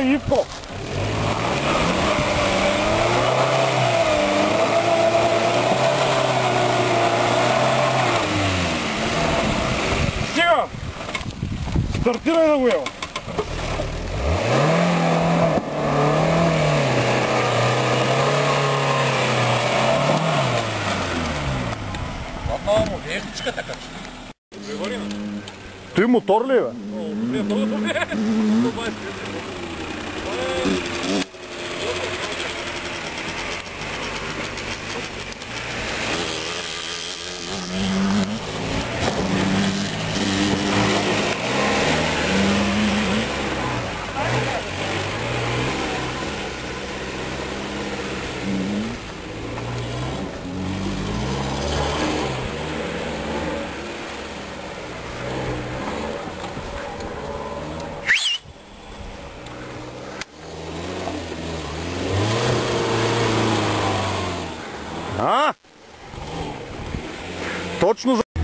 Ивко! Стига! Стартирай да го ева! Мама му веждичка така че. Той мотор ли е, бе? Не, това не е. Това е. А? Точно за...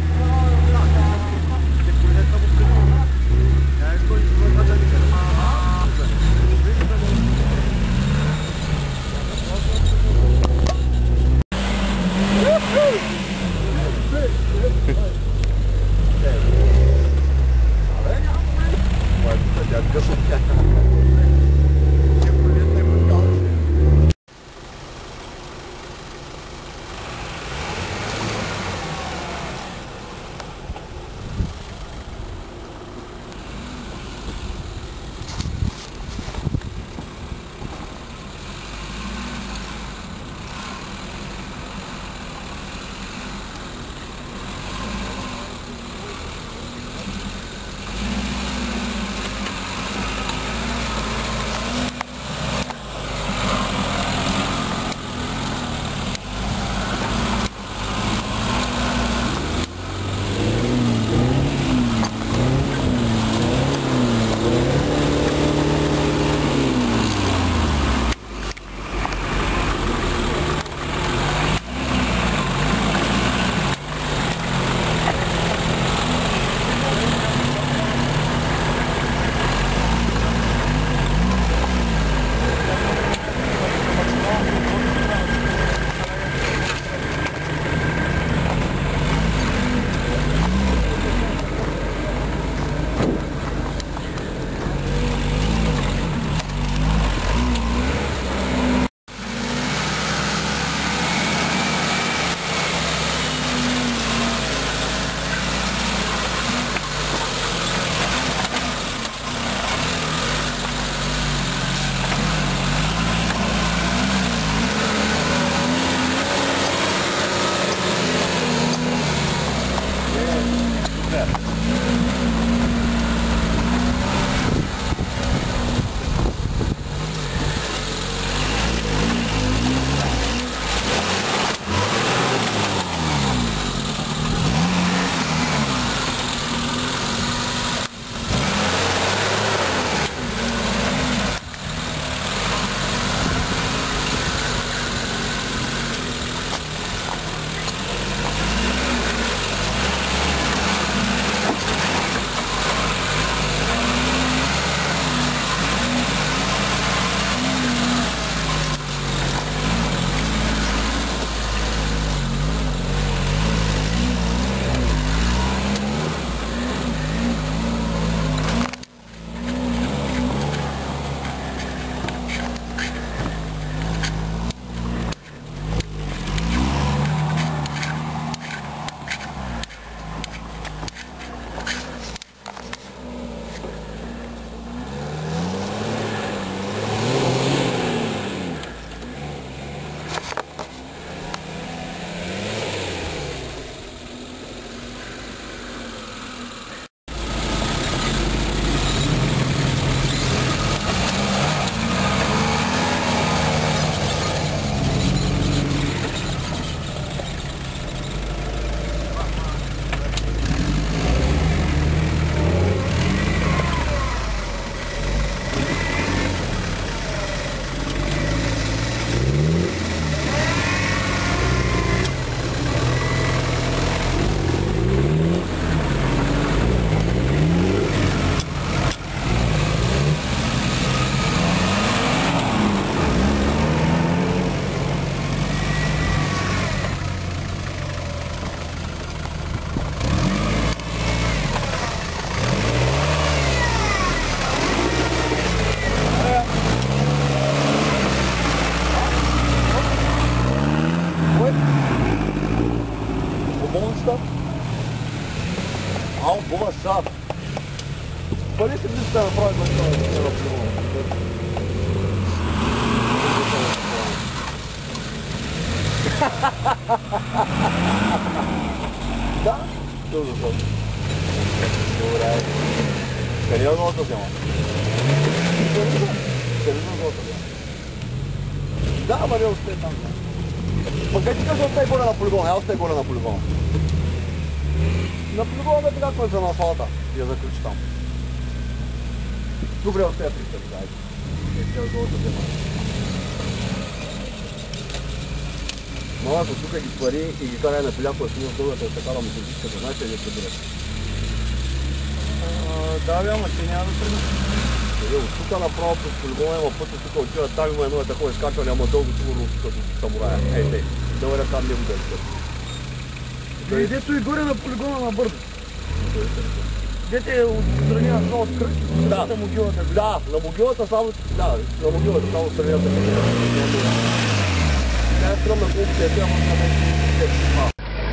Ау, бува шаф. Пари си би ще направи на това, да не разпливам. Да? Добре, добре. Добре. Къде е новата тема? Къде е новата тема? Да, ама не още там. Ма къде ти кажа остай горе на полигона? Остай горе на полигона. На полигона да така кой за на асфалта. И я заключи там. Добре, остай я пристъпи, дайте. Къде е новата тема? Но ако тук ги пари и ги карай на пиляко да снимам дългата и така да му физическата, знаете ли ще бъде? Да, бе, ама ти няма да тръгнеш. От тук направо през полигона има път, тук отива там има едно е такова изкачване, ама дълго сигурно като самурая. Ей, тей, да въря там не го да Дето и горе на полигона на бързо. Дете е отстрани на това открит, да, на могилата. Да, на могилата само, да, на могилата само страната. Тя е стръмна колко се е, тя може да не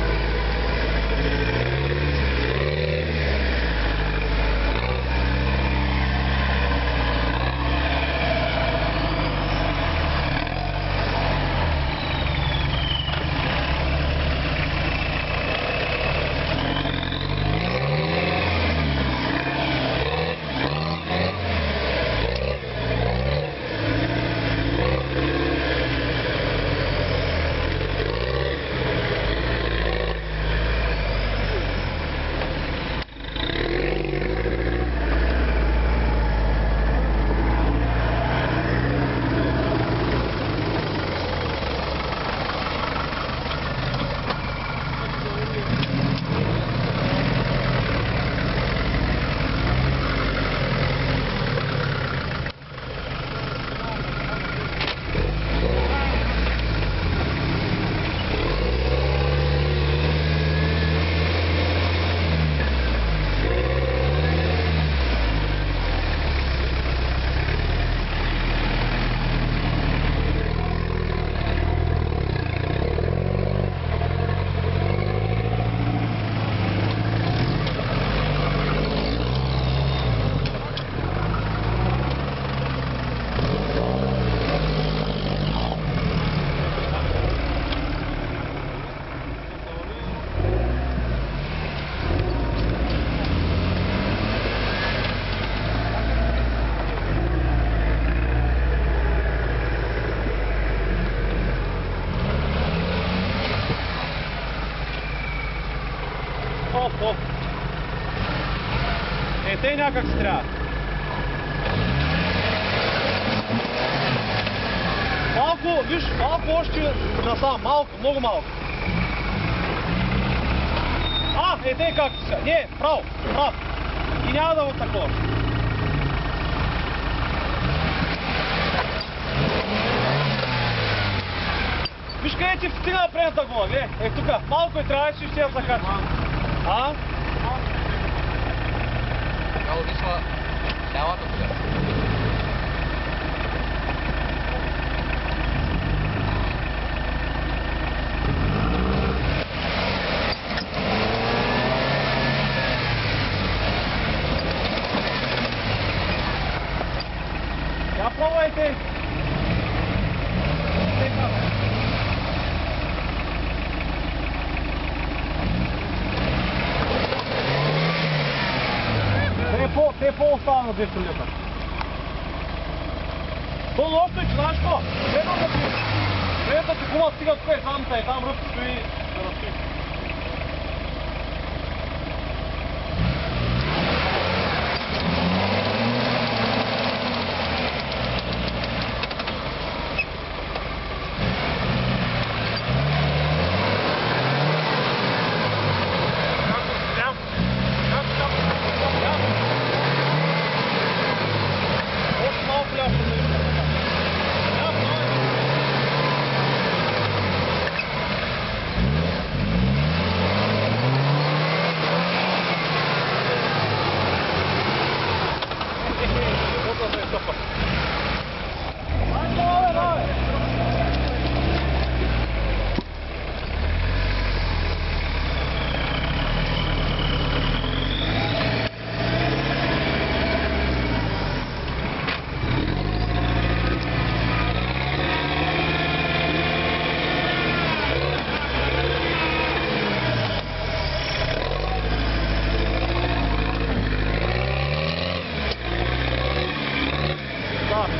Те някак си трябва. Малко, виж, малко още насам, малко, много малко. Те как си сега. Не, право, право. И няма да бъде такова. Виж къде ти стигна предната глава, тука, малко трябваше и ще я захачи. Тя отишла цялата тук. Я пробвайте! Те по-остава на 200 лета. То лошо е, че знаеш какво? Следната ти кума стига тук е самата и там ръб стои да разстои.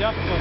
jakso.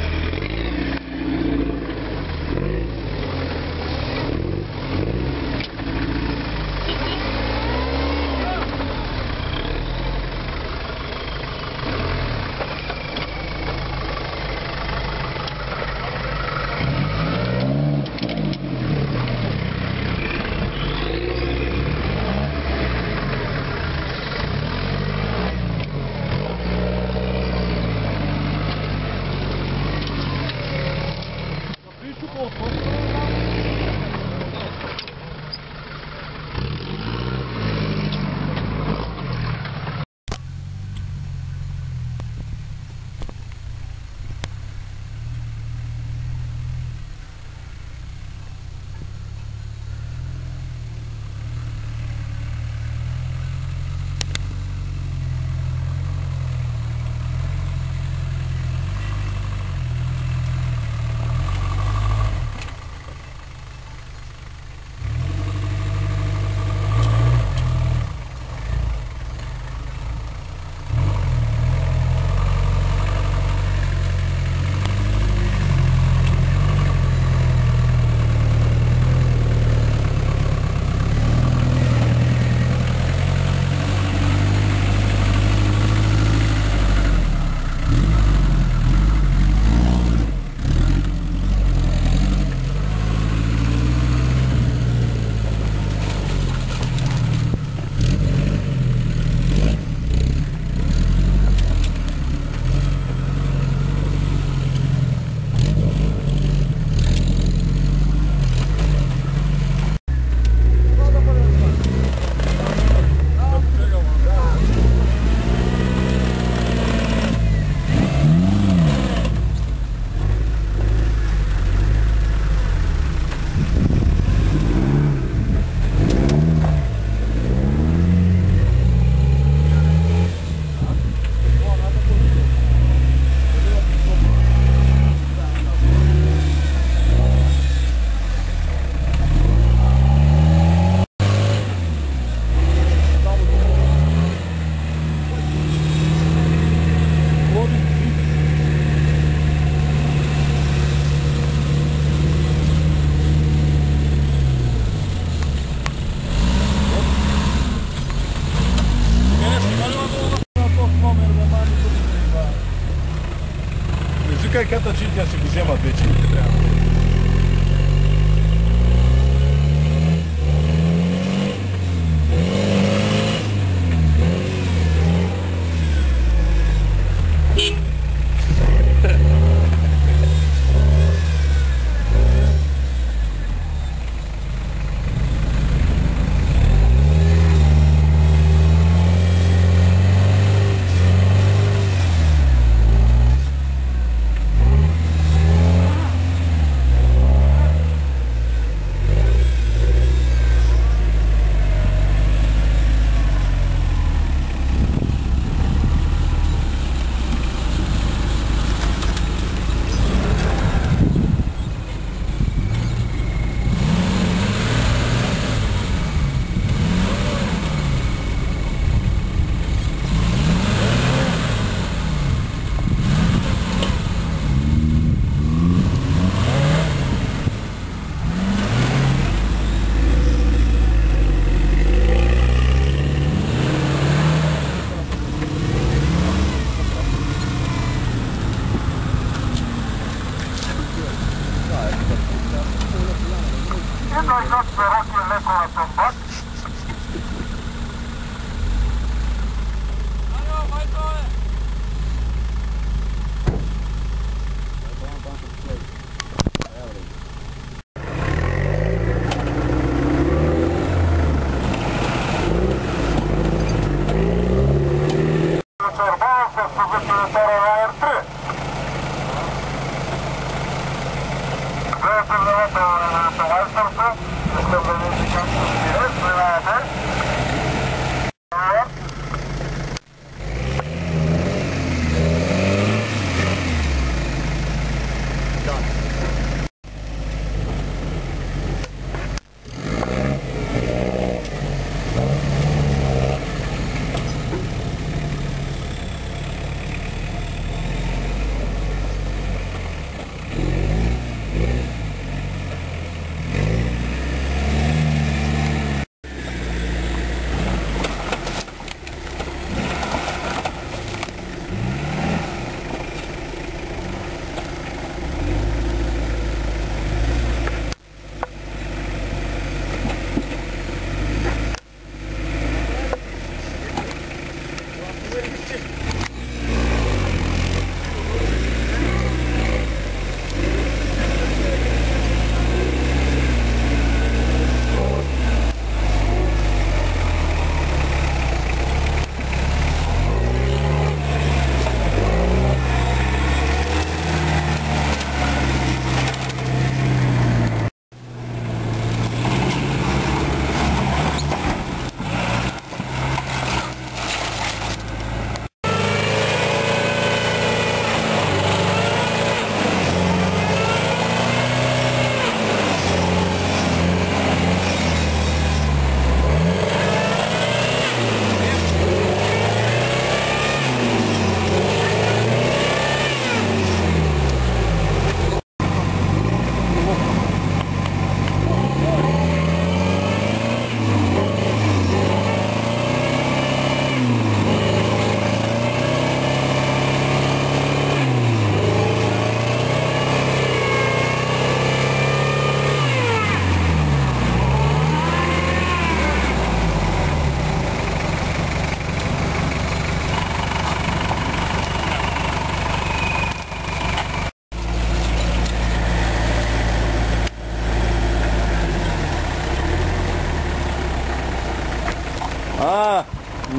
Zică chiar cinci și cu zema pe ce treabă.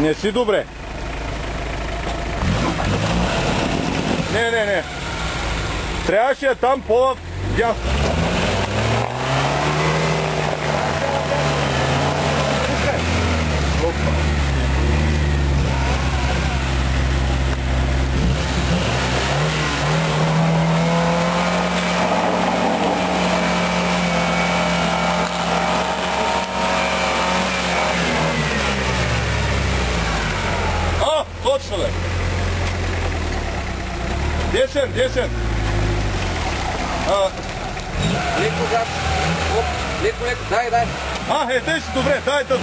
Не си добре. Не. Трябваше да там по-дясно. Точно бе. Десен. Леко газ. Леко, дай. Те си добре, дай да...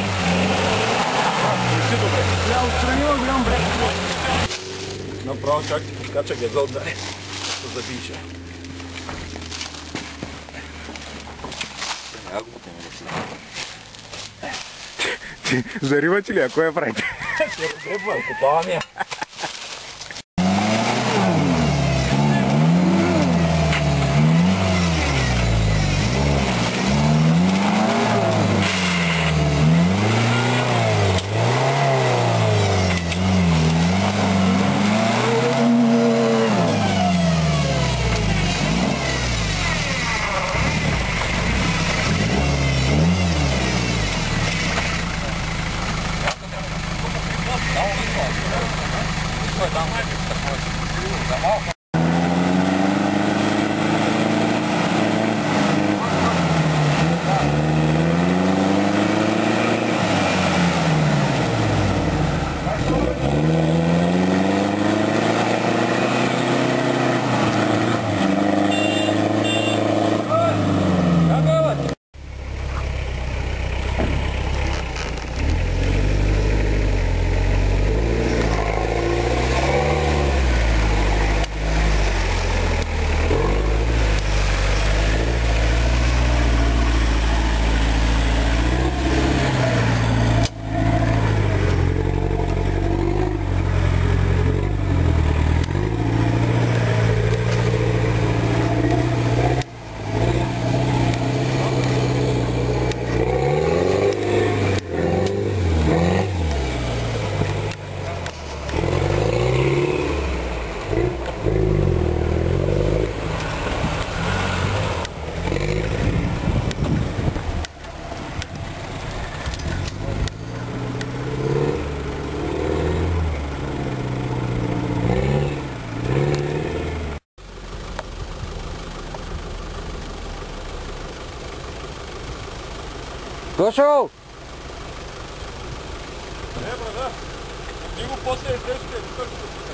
си добре. Я отстранила голям брек. Направо чак, кача газа отдаде. Да забише. Заривате ли, ако я правите? Купавам я. Дошъл! Не, брада. Ти го после естествено.